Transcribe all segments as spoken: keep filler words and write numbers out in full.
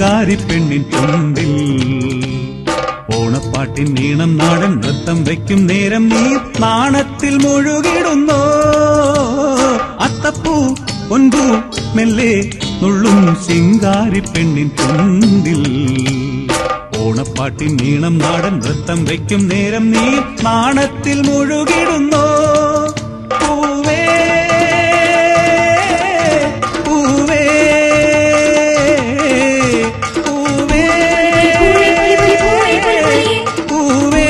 ശിങ്കാരി പെണ്ണിൻ ചുണ്ടിൽ. ഓണപ്പാട്ടിൻ ഈണം നാടൻ നൃത്തം വയ്ക്കും നേരം നീ നാണത്തിൽ മുഴുകിടുന്നോ. അത്തപ്പൂ പൊൻപൂ മെല്ലെ നുള്ളും ശിങ്കാരി പെണ്ണിൻ ചുണ്ടിൽ. ഓണപ്പാട്ടിൻ ഈണം നാടൻ നൃത്തം വയ്ക്കും നേരം നീ നാണത്തിൽ മുഴുകിടുന്നോ. പൂവേ പൂവേ പൂവേ പൂവേ.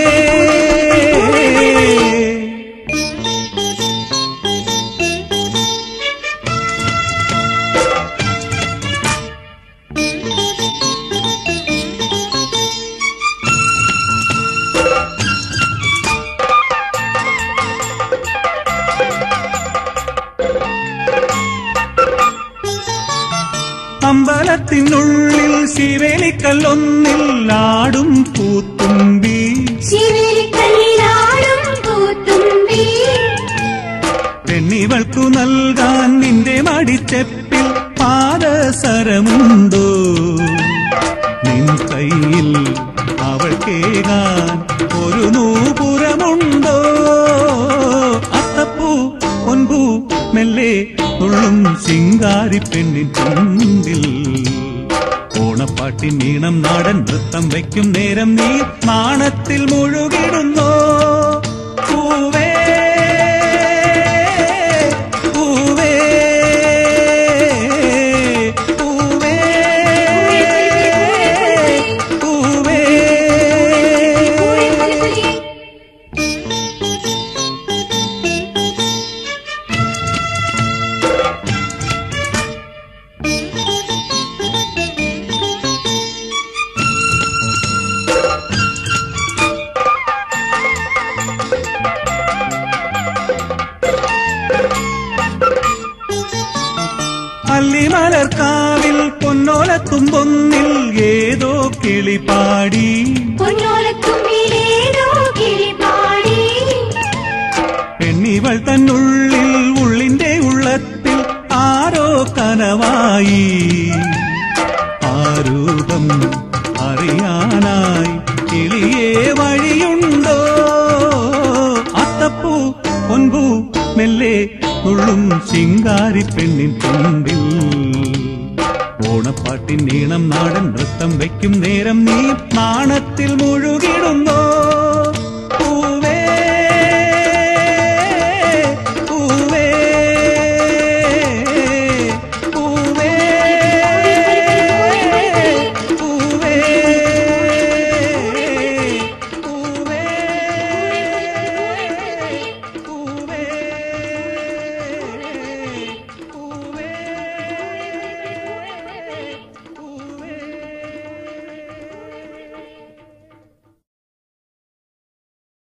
അമ്പലത്തിനുള്ളിൽ ശിവേലിക്കല്ലൊന്നിൽ ആടും പൂത്തുമ്പി. പെണ്ണിവൾക്കു നൽകാൻ നിന്റെ മടിച്ചെപ്പിൽ പാദസരമുണ്ടോ. നിൻ കയ്യിൽ അവൾക്കേകാൻ ഒരു നൂപുരമുണ്ടോ. അത്തപ്പൂ പൊൻപൂ മെല്ലെ നുള്ളും ശിങ്കാരി പെണ്ണിൻ ചുണ്ടിൽ. ഓണപ്പാട്ടിൻ ഈണം നാടൻ നൃത്തം വയ്ക്കും നേരം നീ നാണത്തിൽ മുഴുകിടുന്നോ. പൂവേ പൂവേ പൂവേ പൂവേ. അല്ലിമലർക്കാവിൽ പൊന്നോലത്തുമ്പൊന്നിൽ ഏതോ കിളിപാടി. പെണ്ണിവൾ തന്നുള്ളിൽ ഉള്ളിന്റെ ഉള്ളത്തിൽ ആരോ കനവായി. ആരൂപം അറിയാനായി കിളിയേ വഴിയുണ്ടോ. അത്തപ്പൂ പൊൻപൂ മെല്ലെ നുള്ളും ശിങ്കാരി പെണ്ണിൻ ചുണ്ടിൽ. ഓണപ്പാട്ടിൻ ഈണം നാടൻ നൃത്തം വയ്ക്കും നേരം നീ നാണത്തിൽ മുഴുകിടുന്നോ.